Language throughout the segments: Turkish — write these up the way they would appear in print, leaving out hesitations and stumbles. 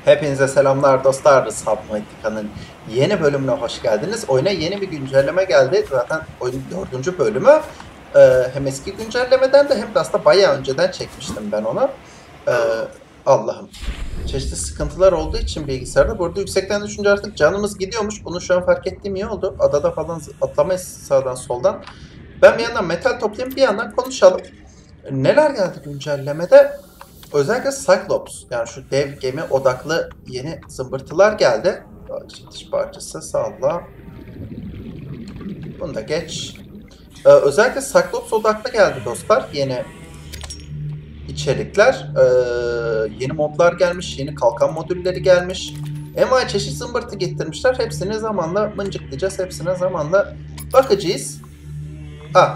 Hepinize selamlar dostlar. Subnautica'nın yeni bölümüne hoş geldiniz. Oyuna yeni bir güncelleme geldi. Zaten oyunun 4. bölümü. Hem eski güncellemeden de hem de aslında bayağı önceden çekmiştim ben onu. Ee, Allah'ım. Çeşitli sıkıntılar olduğu için bilgisayarda. Burada yüksekten düşünce artık canımız gidiyormuş. Bunu şu an fark ettiğim iyi oldu. Adada falan atlamayız sağdan soldan. Ben bir yandan metal toplayayım, bir yandan konuşalım. Neler geldi güncellemede? Özellikle Cyclops, yani şu dev gemi odaklı yeni zımbırtılar geldi. Diş parçası sağla. Bunu da geç. Özellikle Cyclops odaklı geldi dostlar. Yeni içerikler. Yeni modlar gelmiş. Yeni kalkan modülleri gelmiş. Envai çeşit zımbırtı getirmişler. Hepsini zamanla mıncıklayacağız. Hepsine zamanla bakacağız. Ah.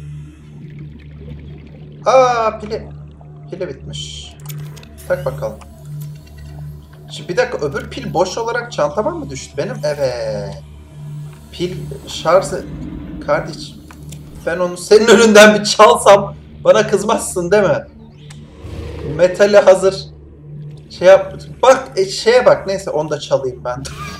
Pili bitmiş. Tak bakalım. Şimdi bir dakika, öbür pil boş olarak çantama mı düştü benim? Evet. Pil şarjı... Kardeş, ben onu senin önünden bir çalsam bana kızmazsın değil mi? Metali hazır. Şey yap... Bak şeye bak, neyse onu da çalayım ben.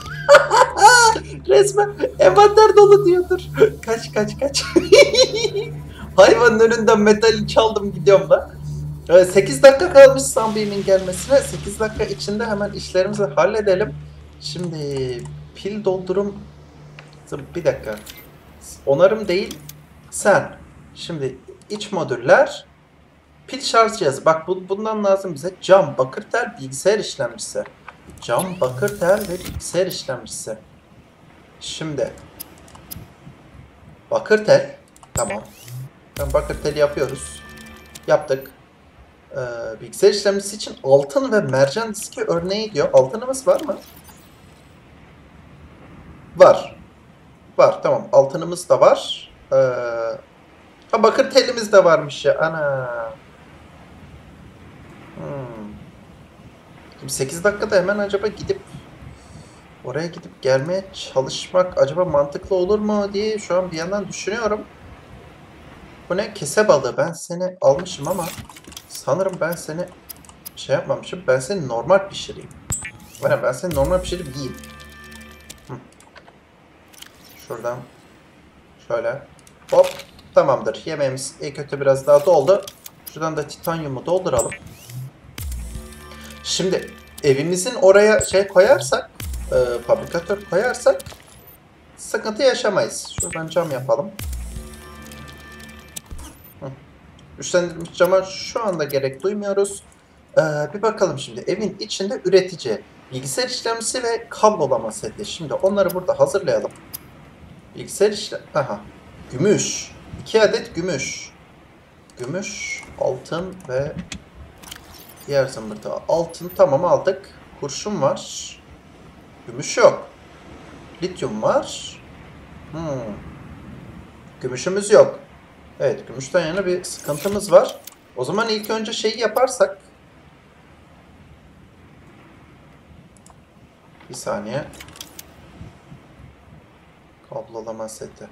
Resmen envanter dolu diyordur. Kaç. Hayvanın önünden metali çaldım, gidiyorum da. 8 dakika kalmış Sunbeam'in gelmesine. 8 dakika içinde hemen işlerimizi halledelim. Şimdi pil doldurum... Bir dakika. Onarım değil. Sen. Şimdi iç modüller. Pil şarj cihazı. Bak bundan lazım bize. Cam, bakır tel, bilgisayar işlemcisi. Cam, bakır tel ve bilgisayar işlemcisi. Şimdi. Bakır tel. Tamam. Bakır teli yapıyoruz. Yaptık. Bilgisayar işlemcisi için altın ve mercan diski örneği diyor. Altınımız var mı? Var. Var, tamam. Altınımız da var. Bakır telimiz de varmış ya. Ana. Şimdi 8 dakikada hemen acaba oraya gidip gelmeye çalışmak acaba mantıklı olur mu diye şu an bir yandan düşünüyorum. Bu ne? Kese balığı. Ben seni almışım ama sanırım ben seni şey yapmamışım. Ben seni normal pişireyim. Ben seni normal pişirip yiyeyim. Şuradan şöyle hop, tamamdır. Yemeğimiz iyi kötü biraz daha doldu. Şuradan da titanyumu dolduralım. Şimdi evimizin oraya şey koyarsak, fabrikatör koyarsak sıkıntı yaşamayız. Şuradan cam yapalım. Güçlendirilmiş cama şu anda gerek duymuyoruz. Bir bakalım şimdi. Evin içinde üretici, bilgisayar işlemcisi ve kablolama seti. Şimdi onları burada hazırlayalım. Bilgisayar işlem... Aha. Gümüş. 2 adet gümüş. Gümüş, altın ve diğer zımbırtı. Altın tamam, aldık. Kurşun var. Gümüş yok. Lityum var. Gümüşümüz yok. Evet, gümüşten yana bir sıkıntımız var. O zaman ilk önce şeyi yaparsak. Bir saniye. Kablolama seti.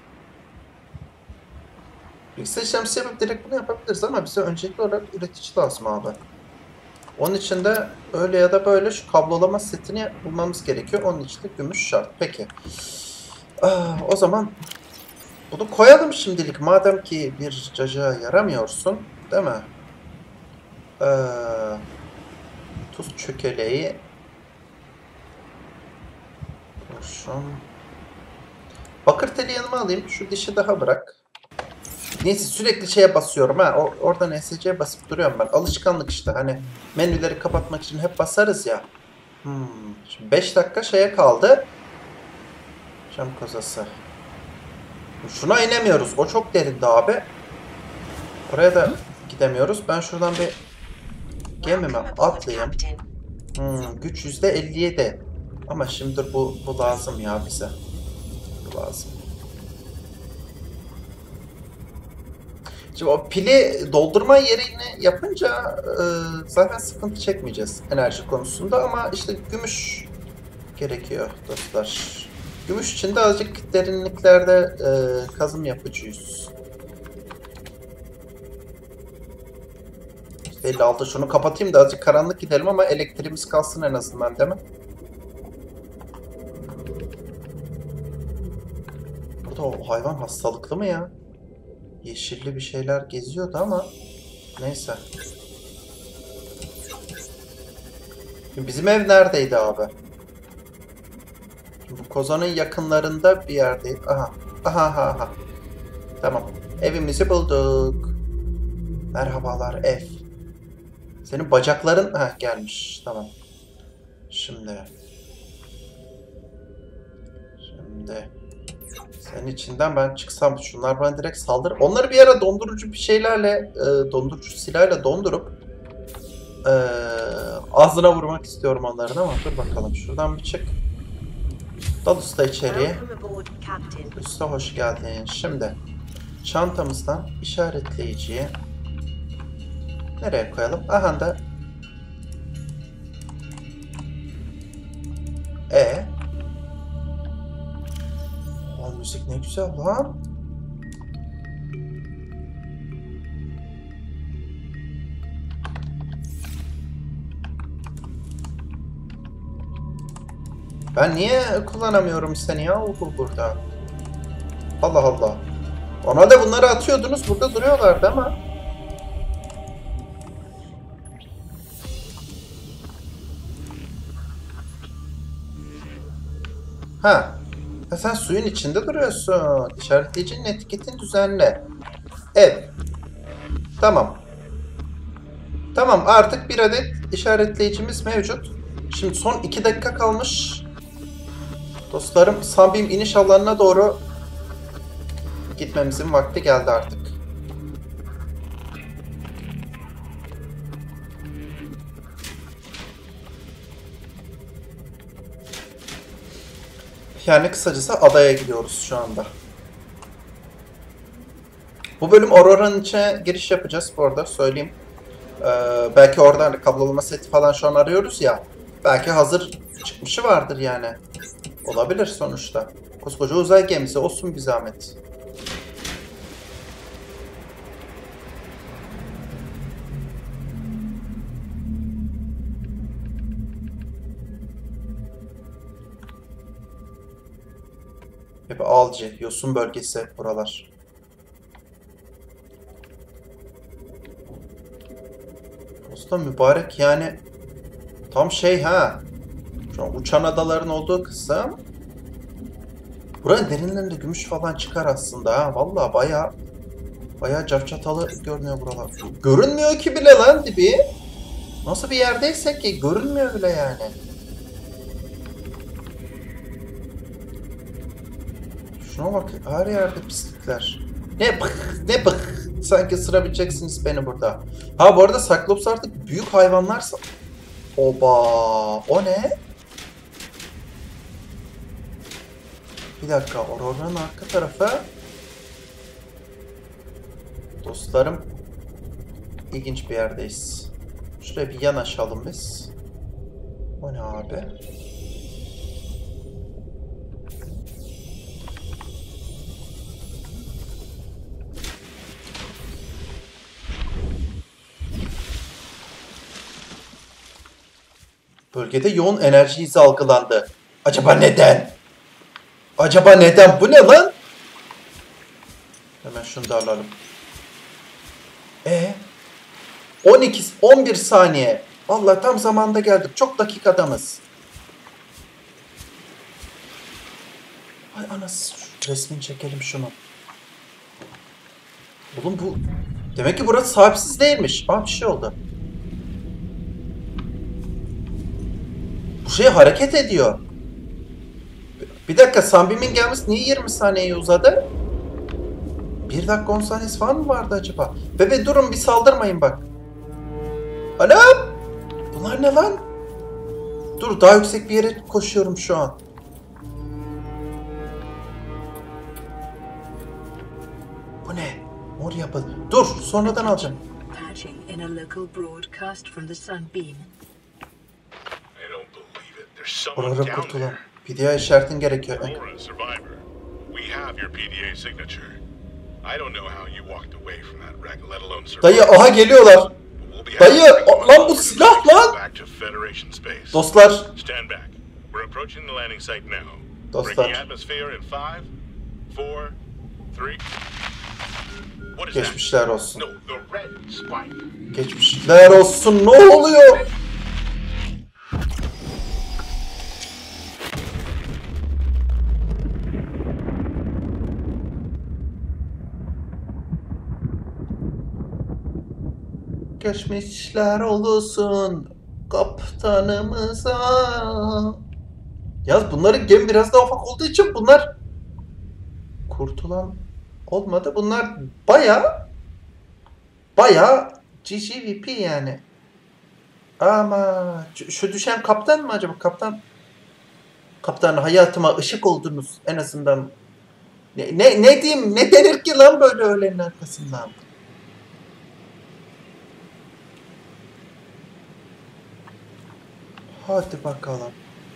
Bilgisayar işlemcisi yapıp direkt bunu yapabiliriz ama bize öncelikli olarak üretici lazım abi. Onun için de öyle ya da böyle şu kablolama setini bulmamız gerekiyor. Onun için de gümüş şart. Peki. O zaman bunu koyalım şimdilik. Madem ki bir caca yaramıyorsun. Değil mi? Tuz çökeleği. Kurşun. Bakır teli yanıma alayım. Şu dişi daha bırak. Neyse, sürekli şeye basıyorum ha. Oradan SC'ye basıp duruyorum ben. Alışkanlık işte. Hani menüleri kapatmak için hep basarız ya. Şimdi 5 dakika şeye kaldı. Cam kozası. Şuna inemiyoruz. O çok derindi abi. Oraya da gidemiyoruz. Ben şuradan bir gemime atlayayım. Güç %57. Ama şimdi bu lazım ya bize. Bu lazım. Şimdi o pili doldurma yerini yapınca zaten sıkıntı çekmeyeceğiz enerji konusunda, ama işte gümüş gerekiyor dostlar. Gümüş için de azıcık derinliklerde kazım yapacağız. %56. Şunu kapatayım da azıcık karanlık gidelim ama elektriğimiz kalsın en azından, değil mi? Burada o hayvan hastalıklı mı ya? Yeşilli bir şeyler geziyordu ama neyse. Bizim ev neredeydi abi? Bu kozanın yakınlarında bir yerdeydi. Aha. Aha aha aha. Tamam. Evimizi bulduk. Merhabalar ev. Senin bacakların gelmiş. Tamam. Şimdi senin içinden ben çıksam şunlar bana direkt saldırır. Onları bir ara dondurucu bir şeylerle dondurucu silahla dondurup ağzına vurmak istiyorum onların ama dur bakalım. Şuradan bir çık. Dal usta içeriye. Usta hoş geldin. Şimdi çantamızdan işaretleyiciyi nereye koyalım? Aha da o müzik ne güzel lan. Ben niye kullanamıyorum seni ya burada? Allah Allah. Ona da bunları atıyordunuz, burada duruyorlardı ama. Ha. Sen suyun içinde duruyorsun. İşaretleyicinin etiketini düzenle. Evet. Tamam. Tamam, artık bir adet işaretleyicimiz mevcut. Şimdi son 2 dakika kalmış. Dostlarım, Sunbeam iniş alanına doğru gitmemizin vakti geldi artık. Yani kısacası adaya gidiyoruz şu anda. Bu bölüm Aurora'nın içine giriş yapacağız bu arada, söyleyeyim. Belki oradan kablolama seti falan şu an arıyoruz ya. Belki hazır çıkmışı vardır yani. Olabilir sonuçta. Koskoca uzay gemisi olsun bir zahmet. Hep alcı, yosun bölgesi buralar. Usta mübarek yani. Tam şey ha. Şu an uçan adaların olduğu kısım. Buranın derinlerinde gümüş falan çıkar aslında ha. Vallahi bayağı cafcatalı görünüyor buralar. Görünmüyor ki bile lan dibi. Nasıl bir yerdeysek ki görünmüyor bile yani. Şuna bak, her yerde pislikler. Ne bık. Sanki ısırabileceksiniz beni burada. Ha bu arada Cyclops artık büyük hayvanlar. Oba, o ne? Bir dakika, Aurora'nın arka tarafı. Dostlarım, ilginç bir yerdeyiz. Şuraya bir yanaşalım biz. O ne abi? Bölgede yoğun enerji izi algılandı. Acaba neden? Acaba neden? Bu ne lan? Hemen şunu da alalım. 11 saniye. Vallahi tam zamanda geldik. Çok dakikadamız. Ay anasını, resmini çekelim şunu. Oğlum bu... Demek ki burası sahipsiz değilmiş. Bir şey oldu. Bu şey hareket ediyor. Bir dakika, Sunbeam'in gelmesi niye 20 saniyeyi uzadı? 1 dakika 10 saniyesi falan mı vardı acaba? Bebe durun, bir saldırmayın bak. Anam! Bunlar ne lan? Dur, daha yüksek bir yere koşuyorum şu an. Bu ne? Mor yapı. Dur, sonradan alacağım. Buraları kurtulalım. PDA işaretin gerekiyor. Dayı aha geliyorlar. Dayı lan bu silah lan. Dostlar. Dostlar. Geçmişler olsun. Geçmişler olsun. Ne oluyor? Geçmişler olsun kaptanımıza. Yalnız bunların gemi biraz daha ufak olduğu için bunlar kurtulan olmadı. Bunlar baya GGVP yani. Ama şu düşen kaptan mı acaba? Kaptan hayatıma ışık oldunuz en azından. Ne diyeyim? Ne denir ki lan böyle ölenin arkasından? Hadi bakalım.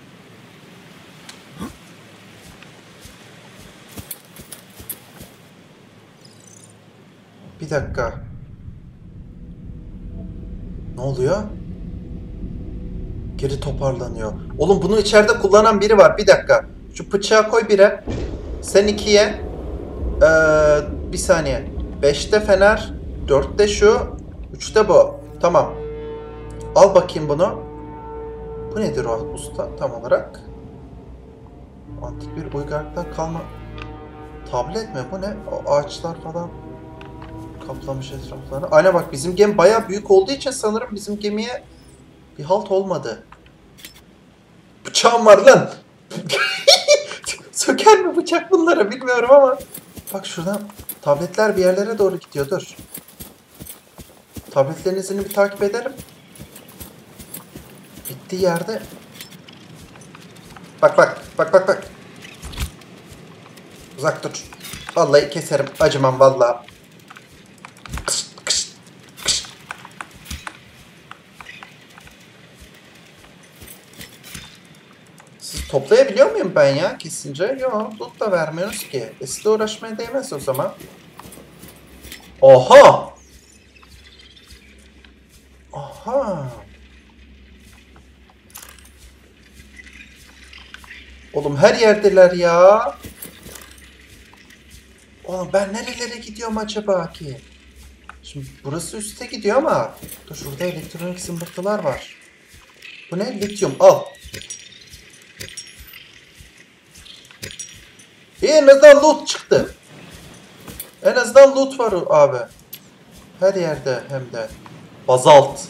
Bir dakika. Ne oluyor? Geri toparlanıyor. Oğlum bunu içeride kullanan biri var. Bir dakika. Şu bıçağı koy 1'e. Sen 2'ye. Bir saniye. 5'te fener. 4'te şu. 3'te bu. Tamam. Al bakayım bunu. Bu nedir o usta tam olarak? Antik bir uygarlıktan kalma. Tablet mi? Bu ne? O ağaçlar falan kaplamış etraflarını. Aynen bak bizim gemi bayağı büyük olduğu için sanırım bizim gemiye bir halt olmadı. Bıçağım var lan. Söker mi bıçak bunlara bilmiyorum ama. Bak şuradan tabletler bir yerlere doğru gidiyor. Dur. Tabletlerin izini bir takip edelim. Bittiği yerde. Bak. Uzak dur. Vallahi keserim. Acımam vallahi. Kışt. Siz toplayabiliyor muyum ben ya kesince? Yok. Loot da vermiyoruz ki. Size uğraşmaya değmez o zaman. Oha! Oğlum her yerdeler ya. Oğlum ben nerelere gidiyorum acaba ki? Şimdi burası üste gidiyor ama. Dur şurada elektronik zımbırtılar var. Bu ne? Lityum al. En azından loot çıktı. En azından loot var abi. Her yerde hem de. Bazalt.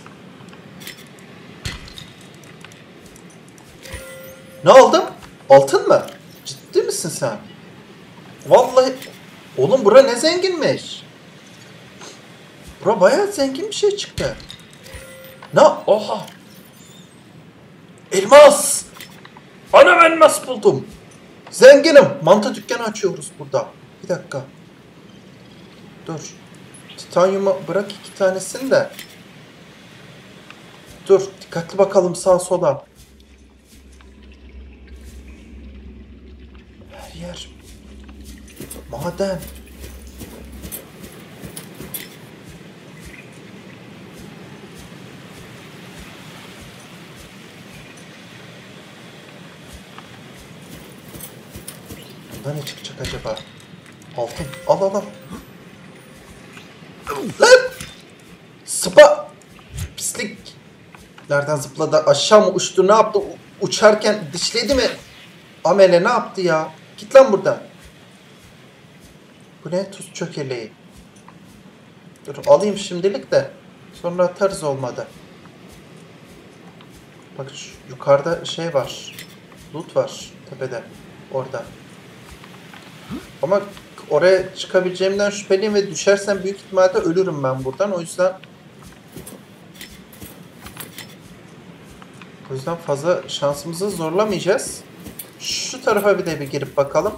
Ne aldım? Altın mı? Ciddi misin sen? Vallahi. Oğlum bura ne zenginmiş. Bura bayağı zengin bir şey çıktı. Ne? Oha. Elmas. Anam elmas buldum. Zenginim. Mantı dükkanı açıyoruz burada. Bir dakika. Dur. Titanyumu bırak 2 tanesini de. Dur. Dikkatli bakalım sağa sola. Her yer. Maden. Bunda ne çıkacak acaba? Altın. Al. Lan! Sıpa! Pislik! Nereden zıpladı? Aşağı mı uçtu? Ne yaptı? Uçarken dişledi mi? Amele ne yaptı ya? Git lan buradan. Bu ne? Tuz çökeleği. Dur alayım şimdilik de. Sonra atarız olmadı. Bak şu yukarıda şey var. Loot var tepede. Orada. Ama oraya çıkabileceğimden şüpheliyim ve düşersem büyük ihtimalle ölürüm ben buradan. O yüzden fazla şansımızı zorlamayacağız. Şu tarafa bir girip bakalım.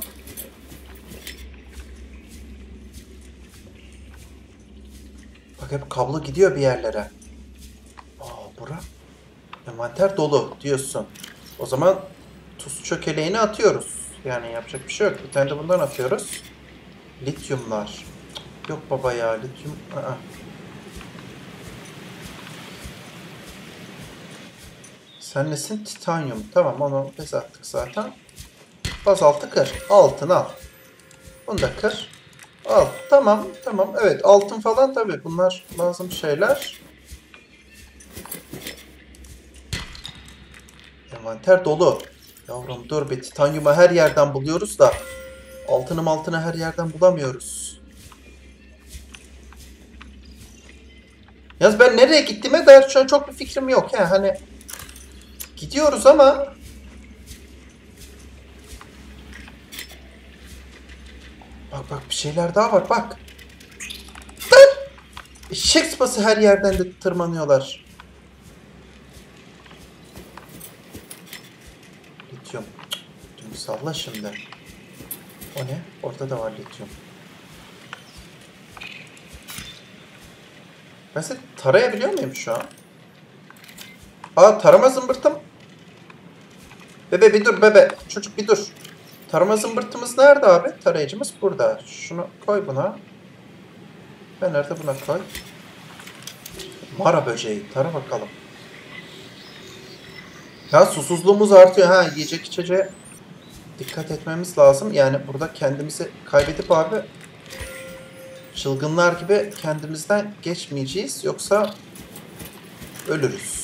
Bak hep kablo gidiyor bir yerlere. Bura. Envanter dolu diyorsun. O zaman tuz çökeleğini atıyoruz. Yani yapacak bir şey yok. Bir tane de bundan atıyoruz. Lityumlar. Yok baba ya lityum. Sen nesin? Titanyum. Tamam, onu biz attık zaten. Bazaltı kır. Altın al. Bunu da kır. Al. Tamam. Tamam. Evet. Altın falan tabii. Bunlar lazım şeyler. Envanter dolu. Yavrum dur bir. Titanyumu her yerden buluyoruz da. Altını her yerden bulamıyoruz. Yalnız ben nereye gittiğime dair şu an çok bir fikrim yok. Yani hani gidiyoruz ama bak bak bir şeyler daha var bak. Eşek sıpası her yerden de tırmanıyorlar. Lityum. Lityum salla şimdi. O ne? Orada da var lityum. Ben seni tarayabiliyor muyum şu an? Aa, tarama zımbırtım. Bebe bir dur bebe. Çocuk bir dur. Tarama zımbırtımız nerede abi? Tarayıcımız burada. Şunu koy buna. Ben nerede buna koy. Mara böceği. Tara bakalım. Ya susuzluğumuz artıyor. Ha, yiyecek içeceğe dikkat etmemiz lazım. Yani burada kendimizi kaybedip abi çılgınlar gibi kendimizden geçmeyeceğiz. Yoksa ölürüz.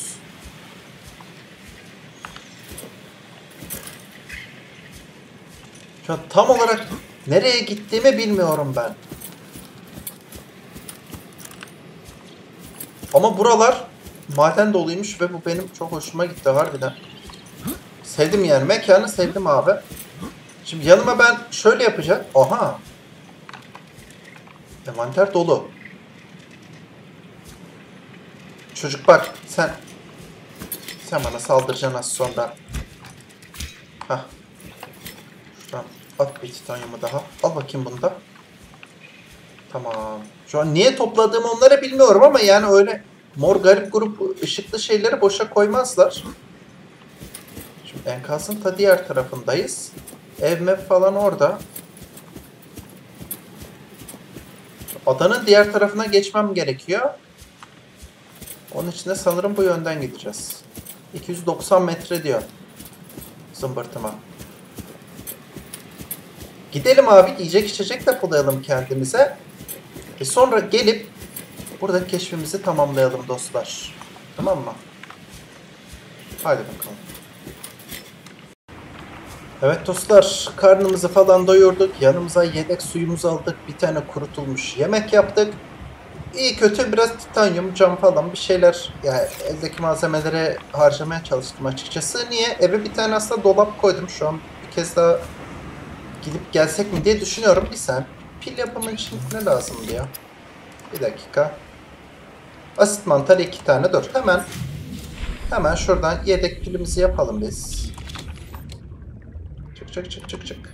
Şu an tam olarak nereye gittiğimi bilmiyorum ben. Ama buralar maden doluymuş ve bu benim çok hoşuma gitti harbiden. Sevdim yani. Mekanı sevdim abi. Şimdi yanıma ben şöyle yapacağım. Aha. Envanter dolu. Çocuk bak sen bana saldıracaksın az sonra. Hah. Şuradan at bir titanyumu daha. Al bakayım bunu da. Tamam. Şu an niye topladığımı onları bilmiyorum ama yani öyle mor garip grup ışıklı şeyleri boşa koymazlar. Şimdi enkazın ta diğer tarafındayız. Ev mev falan orada. Adanın diğer tarafına geçmem gerekiyor. Onun için de sanırım bu yönden gideceğiz. 290 metre diyor zımbırtıma. Gidelim abi, yiyecek içecek depolayalım kendimize. Sonra gelip burada keşfimizi tamamlayalım dostlar. Tamam mı? Hadi bakalım. Evet dostlar, karnımızı falan doyurduk. Yanımıza yedek suyumuzu aldık. Bir tane kurutulmuş yemek yaptık. İyi kötü biraz titanyum, cam falan bir şeyler. Yani eldeki malzemelere harcamaya çalıştım açıkçası. Niye? Eve bir tane aslında dolap koydum. Şu an bir kez daha gidip gelsek mi diye düşünüyorum. Bir sen. Pil yapımı için ne lazımdı ya? Bir dakika. Asit mantarı 2 tane. Dur. Hemen şuradan yedek pilimizi yapalım biz. Çık.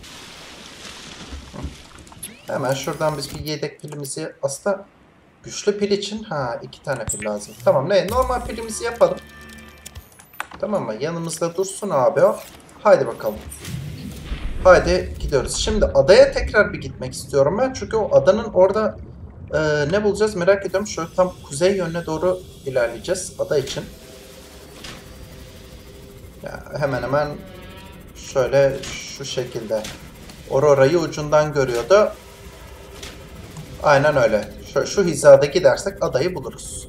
Hemen şuradan biz bir yedek pilimizi, aslında güçlü pil için 2 tane pil lazım. Tamam, normal pilimizi yapalım. Tamam mı? Yanımızda dursun abi o. Haydi bakalım. Haydi gidiyoruz. Şimdi adaya tekrar bir gitmek istiyorum ben. Çünkü o adanın orada ne bulacağız merak ediyorum. Şöyle tam kuzey yönüne doğru ilerleyeceğiz ada için. Ya, hemen şöyle şu şekilde. Aurora'yı ucundan görüyordu. Aynen öyle. Şu hizada gidersek adayı buluruz.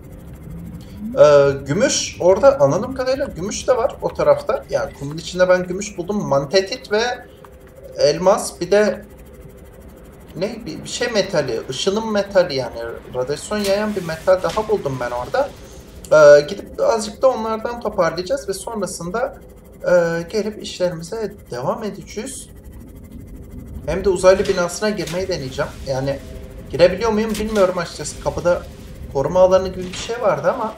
Gümüş. Orada anladığım kadarıyla gümüş de var o tarafta. Yani kumun içinde ben gümüş buldum. Mantetit ve elmas, bir de ne bir şey metali. Işınım metali, yani radyasyon yayan bir metal daha buldum ben orada. Gidip azıcık da onlardan toparlayacağız ve sonrasında gelip işlerimize devam edeceğiz. Hem de uzaylı binasına girmeyi deneyeceğim. Yani girebiliyor muyum bilmiyorum açıkçası. Kapıda koruma alanı gibi bir şey vardı ama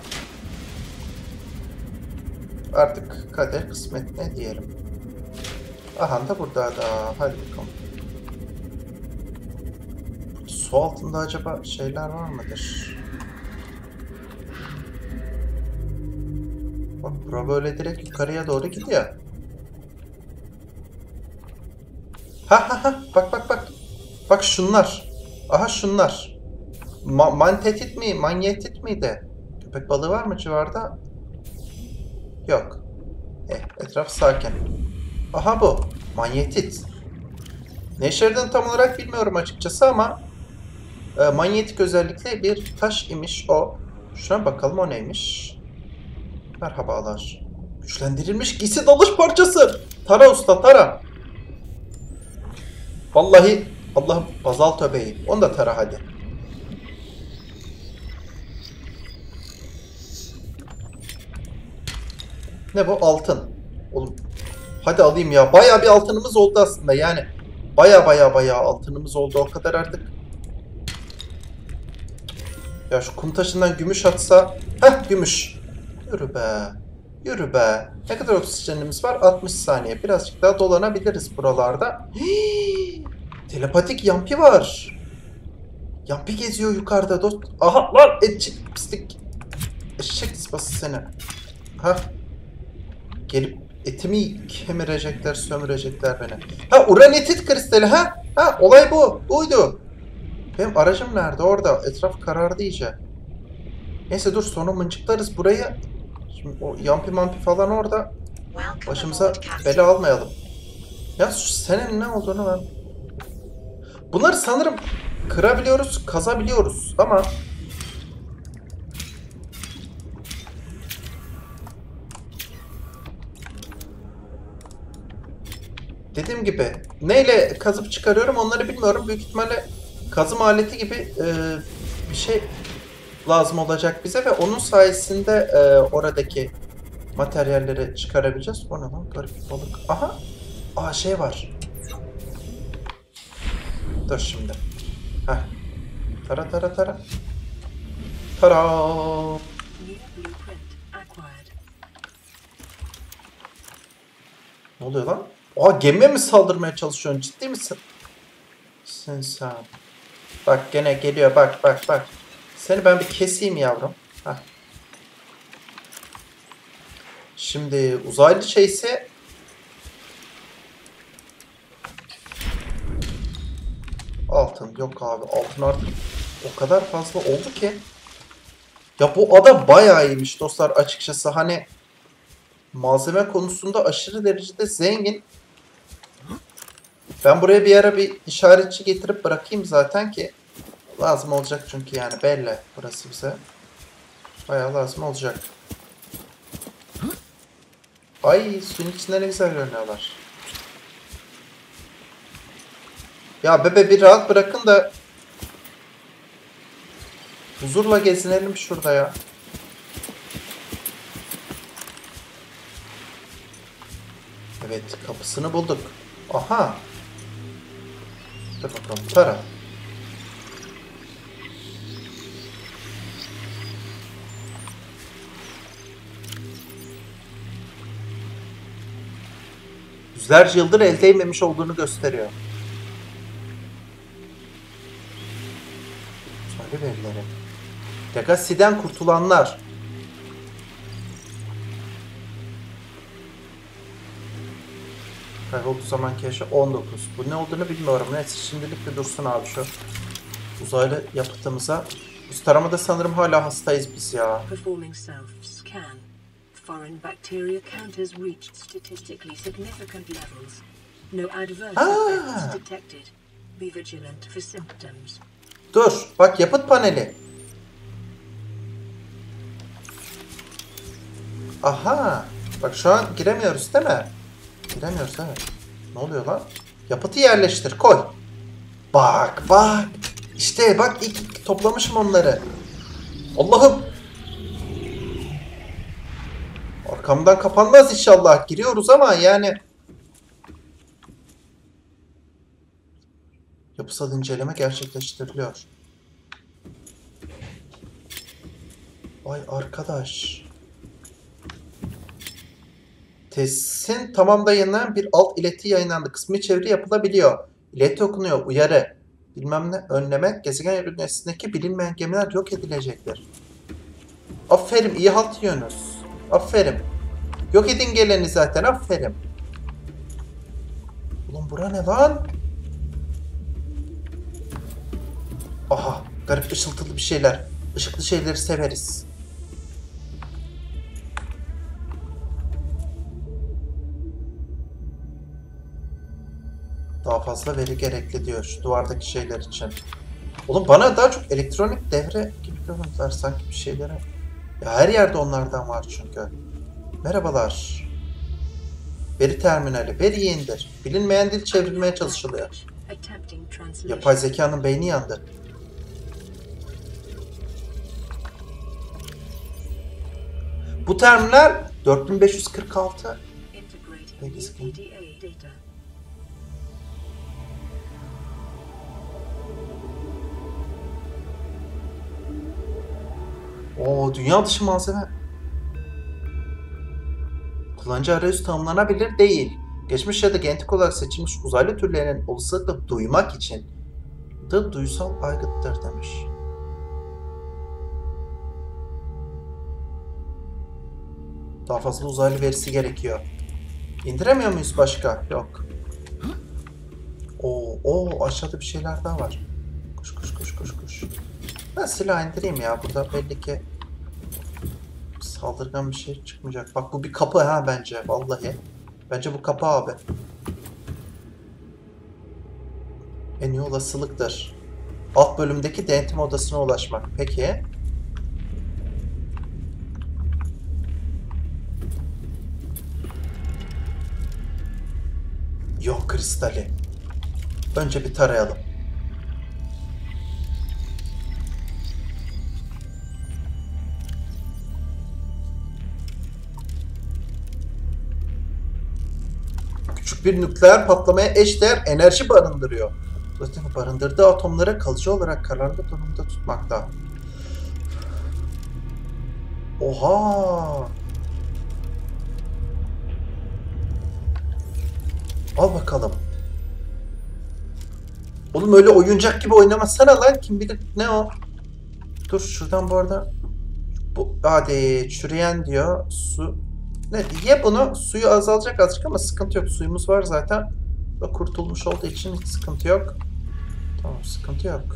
artık kader kısmet ne diyelim. Aha da burada da. Hadi bakalım. Su altında acaba şeyler var mıdır? Bak bura böyle direkt yukarıya doğru gidiyor. Ha bak. Bak şunlar. Aha şunlar. Mantetit mi? Manyetit miydi? Köpek balığı var mı civarda? Yok. Etraf sakin. Aha bu. Manyetit. Ne işe yaradığını tam olarak bilmiyorum açıkçası ama manyetik özellikle bir taş imiş o. Şuna bakalım o neymiş. Merhabalar. Güçlendirilmiş giysi dalış parçası. Tara usta tara. Vallahi Allah'ım bazalt öbeği. Onu da tara hadi. Ne bu? Altın. Oğlum. Hadi alayım ya. Bayağı bir altınımız oldu aslında yani. Bayağı altınımız oldu. O kadar artık. Ya şu kum taşından gümüş atsa. Heh gümüş. Yürü be. Yürü be. Ne kadar oksijenimiz var? 60 saniye. Birazcık daha dolanabiliriz buralarda. Hii! Telepatik Yampi var. Yampi geziyor yukarıda dost. Aha lan etçik pislik. Eşek sıpası seni. Ha. Gelip etimi kemirecekler, sömürecekler beni. Ha uranitit kristali ha. Ha olay bu. Buydu. Benim aracım nerede? Orada. Etraf karardı iyice. Neyse dur sonra mıncıklarız burayı. Şimdi o yampi mampi falan orada. Başımıza bela almayalım. Ya senin ne olduğunu ben... Bunları sanırım kırabiliyoruz, kazabiliyoruz ama... Dediğim gibi neyle kazıp çıkarıyorum onları bilmiyorum. Büyük ihtimalle kazım aleti gibi bir şey lazım olacak bize ve onun sayesinde oradaki materyalleri çıkarabileceğiz. O ne lan? Garip bir balık. Aha! Aa şey var. Dur şimdi. Heh. Tara tara tara. Tara! Ne oluyor lan? Aa gemiye mi saldırmaya çalışıyorsun? Ciddi misin? Sen. Bak gene geliyor. Bak. Seni ben bir keseyim yavrum. Heh. Şimdi uzaylı şeyse altın. Yok abi altın artık o kadar fazla oldu ki. Ya bu ada bayağı iyiymiş dostlar açıkçası. Hani malzeme konusunda aşırı derecede zengin. Ben buraya bir ara bir işaretçi getirip bırakayım zaten ki lazım olacak çünkü yani belli burası bize. Bayağı lazım olacak. Ay suyun içinde ne güzel görünüyorlar. Ya bebe bir rahat bırakın da huzurla gezinelim şurada ya. Evet kapısını bulduk. Aha. Dur bakalım tara. Yüzlerce yıldır el değmemiş olduğunu gösteriyor. Söyle verileri. Legacy'den kurtulanlar. Kaybolduğu zamanki yaşı 19. Bu ne olduğunu bilmiyorum. Neyse şimdilik bir dursun abi şu uzaylı yapıtımıza. Üst taramada sanırım hala hastayız biz ya. Foreign bacteria count has reached statistically significant levels. No adverse effects detected. Be vigilant for symptoms. Dur, bak yapıt paneli. Aha, bak şu an giremiyoruz değil mi? Giremiyoruz evet. Ne oluyor lan? Yapıtı yerleştir, koy. Bak. İşte bak ilk toplamışım onları. Allah'ım. Arkamdan kapanmaz inşallah. Giriyoruz ama yani. Yapısal inceleme gerçekleştiriliyor. Vay arkadaş. Tesisin tamamda yayınlanan bir alt ileti yayınlandı. Kısmi çeviri yapılabiliyor. İleti okunuyor. Uyarı. Bilmem ne önlemek. Gezegen yörüngesindeki bilinmeyen gemiler yok edilecektir. Aferin iyi halt yiyorsunuz. Aferin. Yok edin geleni zaten aferin. Ulan bura ne lan? Aha garip ışıltılı bir şeyler. Işıklı şeyleri severiz. Daha fazla veri gerekli diyor şu duvardaki şeyler için. Oğlum bana daha çok elektronik devre gibi görüntüler sanki bir şeylere. Ya her yerde onlardan var çünkü. Merhabalar. Veri terminali. Veriyi indir. Bilinmeyen dil çevrilmeye çalışılıyor. Yapay zekanın beyni yandı. Bu terminal 4546. Oo, dünya dışı malzeme. Kullanıcı arayüzü tanımlanabilir değil. Geçmiş ya da genetik olarak seçilmiş uzaylı türlerinin olasılıkla duymak için da duysal aygıttır demiş. Daha fazla uzaylı verisi gerekiyor. İndiremiyor muyuz başka? Yok. Oo, aşağıda bir şeyler daha var. Koş koş koş koş koş. Ben silah indireyim ya. Burada belli ki saldırgan bir şey çıkmayacak. Bak bu bir kapı ha bence. Vallahi. Bence bu kapı abi. En iyi olasılıktır. Alt bölümdeki denetim odasına ulaşmak. Peki. Yok kristali. Önce bir tarayalım. Küçük bir nükleer patlamaya eşdeğer enerji barındırıyor. Zaten barındırdığı atomları kalıcı olarak kararlı durumda tutmakta. Oha! Al bakalım. Oğlum öyle oyuncak gibi oynamasana lan. Kim bilir ne o? Dur şuradan bu arada. Bu, hadi çürüyen diyor. Su. Ne? Ye bunu. Suyu azalacak azıcık ama sıkıntı yok. Suyumuz var zaten. Ve kurtulmuş olduğu için hiç sıkıntı yok. Tamam sıkıntı yok.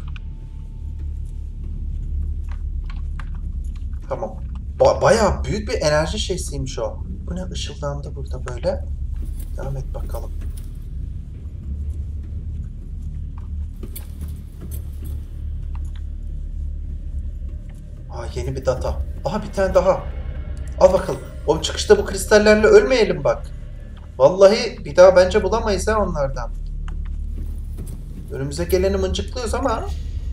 Tamam. Bayağı büyük bir enerji şeysiymiş o. Bu ne ışıldandı burada böyle. Devam et bakalım. Aa yeni bir data. Aha bir tane daha. Al bakalım. O çıkışta bu kristallerle ölmeyelim bak. Vallahi bir daha bence bulamayız ha onlardan. Önümüze geleni mıncıklıyoruz ama.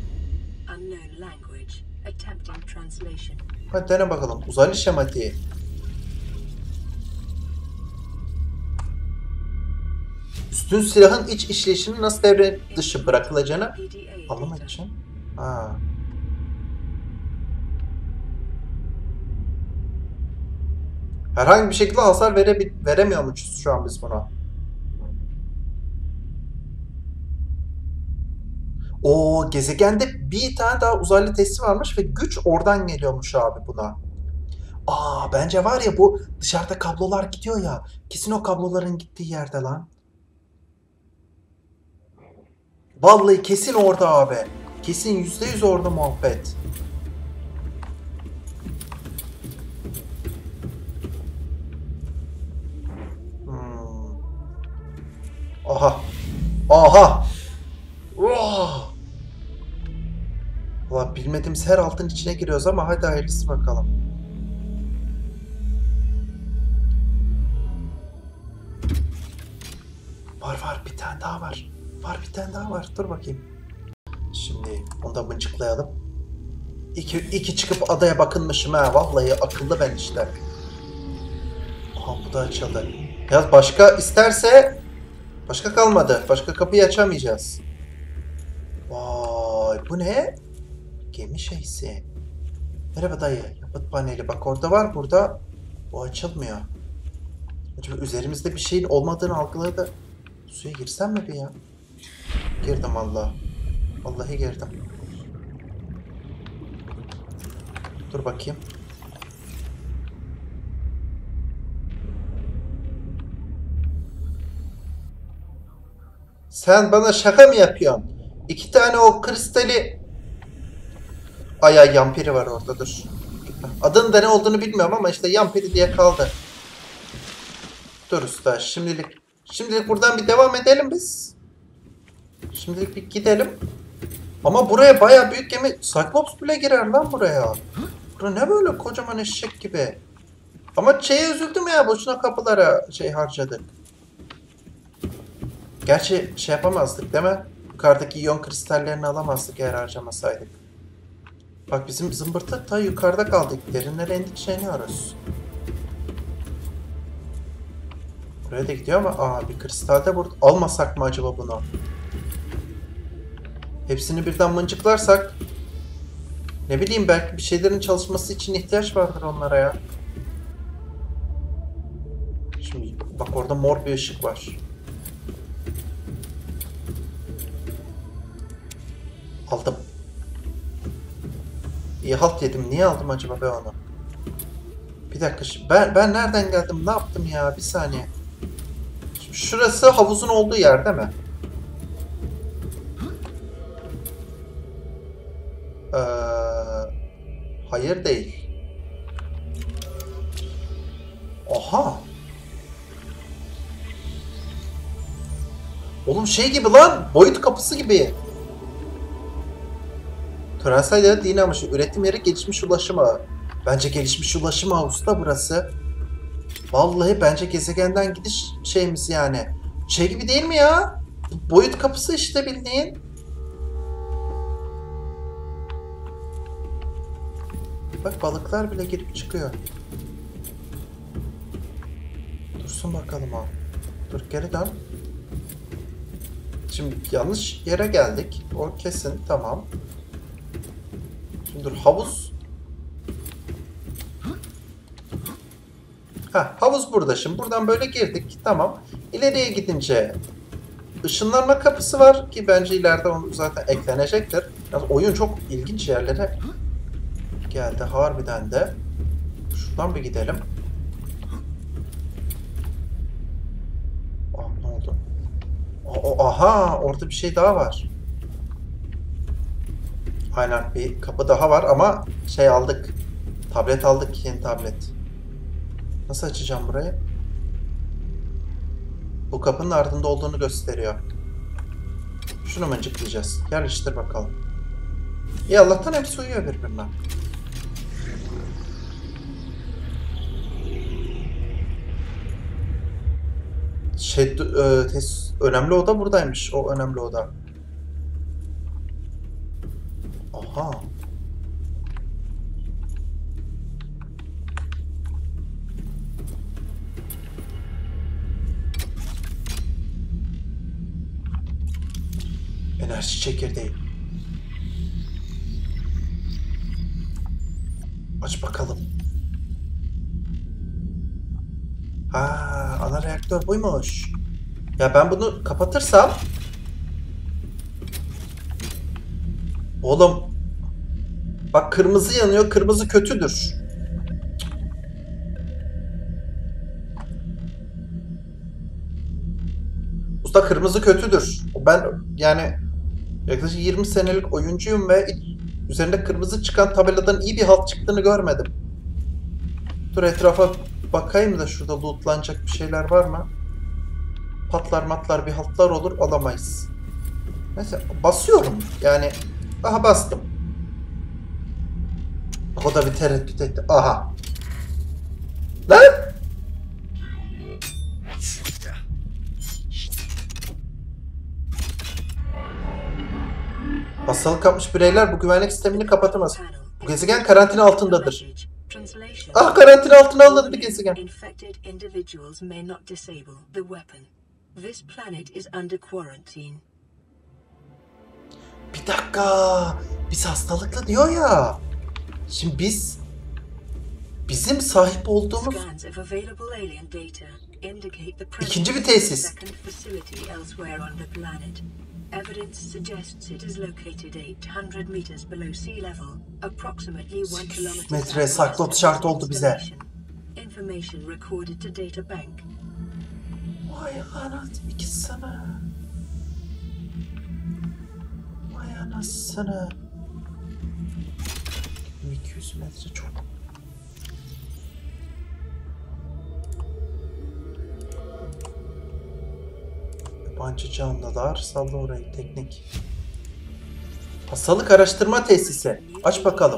Hadi dene bakalım. Uzaylı şematiği. Üstün silahın iç işleyişinin nasıl devre dışı bırakılacağını anlamak için. Ha. Herhangi bir şekilde hasar veremiyormuşuz şu an biz buna. O gezegende bir tane daha uzaylı testi varmış ve güç oradan geliyormuş abi buna. Bence var ya bu dışarıda kablolar gidiyor ya. Kesin o kabloların gittiği yerde lan. Vallahi kesin orada abi. Kesin %100 orada muhabbet. Aha. Aha. Oh. Valla bilmediğimiz her altın içine giriyoruz ama hadi hayırlısı bakalım. Var bir tane daha var. Var bir tane daha var. Dur bakayım. Şimdi onu da mıncıklayalım. İki çıkıp adaya bakınmışım ha. Vallahi akıllı ben işte. Aha bu da açıldı. Ya başka isterse başka kalmadı. Başka kapıyı açamayacağız. Vay bu ne? Gemi şeysi. Merhaba dayı. Yapıt paneli. Bak orada var burada. O açılmıyor. Acaba üzerimizde bir şeyin olmadığını algıladı. Suya girsem mi bir ya? Girdim valla. Vallahi girdim. Dur bakayım. Sen bana şaka mı yapıyorsun? İki tane o kristali... Ay yampiri var orada dur. Adının da ne olduğunu bilmiyorum ama işte yampiri diye kaldı. Dur usta şimdilik buradan bir devam edelim biz. Şimdilik bir gidelim. Ama buraya bayağı büyük gemi. Cyclops bile girer lan buraya. Bura ne böyle kocaman eşek gibi. Ama şeye üzüldüm ya. Boşuna kapılara harcadık. Gerçi şey yapamazdık değil mi? Yukarıdaki iyon kristallerini alamazdık eğer harcamasaydık. Bak bizim zımbırtı ta yukarıda kaldık. Derinlere indikçe iniyoruz. Buraya da gidiyor ama bir kristalde burada. Almasak mı acaba bunu? Hepsini birden mıncıklarsak ne bileyim belki bir şeylerin çalışması için ihtiyaç vardır onlara ya. Şimdi bak orada mor bir ışık var. Aldım. İyi halt yedim. Niye aldım acaba ben onu? Bir dakika. Ben nereden geldim? Ne yaptım ya? Bir saniye. Şimdi şurası havuzun olduğu yer değil mi? Hayır değil. Aha. Oğlum şey gibi lan. Boyut kapısı gibi. Törensel ya dinamaşı. Üretim yeri gelişmiş ulaşım ağı. Bence gelişmiş ulaşım ağı usta burası. Vallahi bence gezegenden gidiş şeyimiz yani. Şey gibi değil mi ya? Boyut kapısı işte bildiğin. Bak balıklar bile girip çıkıyor. Dursun bakalım o. Dur geri dön. Şimdi yanlış yere geldik. O kesin tamam. Şimdi dur havuz. Havuz burada şimdi. Buradan böyle girdik. Tamam. İleriye gidince ışınlanma kapısı var ki bence ileride onu zaten eklenecektir. Yani oyun çok ilginç yerlere geldi harbiden de. Şuradan bir gidelim. Ne oldu? Aha orada bir şey daha var. Aynen bir kapı daha var ama şey aldık. Tablet aldık, yeni tablet. Nasıl açacağım burayı? Bu kapının ardında olduğunu gösteriyor. Şunu mıncıklayacağız. Yerleştir bakalım. İyi Allah'tan hepsi uyuyor birbirine. Önemli oda buradaymış. O önemli oda. Aha. Enerji çekirdeği. Aç bakalım. Ana reaktör buymuş. Ya ben bunu kapatırsam... Oğlum. Bak kırmızı yanıyor. Kırmızı kötüdür. Usta kırmızı kötüdür. Ben yani yaklaşık 20 senelik oyuncuyum ve üzerinde kırmızı çıkan tabeladan iyi bir halt çıktığını görmedim. Dur etrafa bakayım da şurada lootlanacak bir şeyler var mı? Patlar matlar bir haltlar olur alamayız. Neyse basıyorum yani. Aha bastım. O da bir tereddüt etti. Aha. Lan! Hastalık kapmış bireyler bu güvenlik sistemini kapatamaz. Bu gezegen karantina altındadır. Karantina altına alındı gezegen. Bir dakika. Biz hastalıklı diyor ya. Şimdi bizim sahip olduğumuz ikinci bir tesis. Evidence suggests it is located 800 meters below sea level, approximately 1 kilometer metre Cyclops şart oldu bize. Information recorded to data bank. Vay anasını ikisine. Vay anasını. 200 metre çok. Yabancı canlılar. Salla orayı. Teknik. Hastalık araştırma tesisi. Aç bakalım.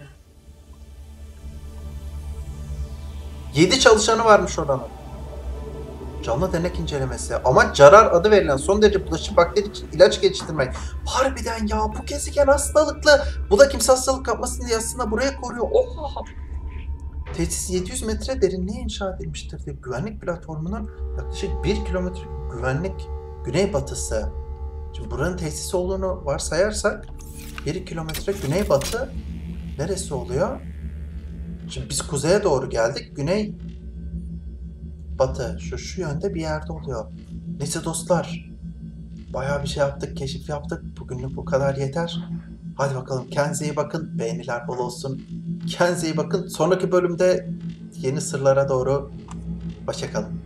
7 çalışanı varmış oranın. Canlı denek incelemesi. Amaç Carar adı verilen son derece bulaşıcı bakteri için ilaç geliştirmek. Harbiden ya, bu gezegen hastalıklı. Bu da kimse hastalık kapmasın diye aslında buraya koruyor. Oha! Tesis 700 metre derinliğe inşa edilmiştir diye. Güvenlik platformunun yaklaşık 1 kilometre güvenlik güneybatısı. Şimdi buranın tesisi olduğunu varsayarsak 1 kilometre güneybatı neresi oluyor? Şimdi biz kuzeye doğru geldik. Güney batı şu yönde bir yerde oluyor. Neyse dostlar. Bayağı bir şey yaptık, keşif yaptık. Bugünlük bu kadar yeter. Hadi bakalım, kendinize iyi bakın. Beğeniler bol olsun. Kendinize iyi bakın. Sonraki bölümde yeni sırlara doğru hoşça kalın.